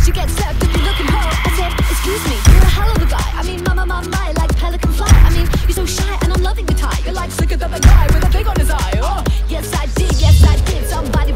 you get slapped if you're looking hot. I said, excuse me, you're a hell of a guy. I mean, my, like pelican fly. I mean, you're so shy and I'm loving your tie. You're like slicker than the guy with a pig on his eye. Oh, yes I did, somebody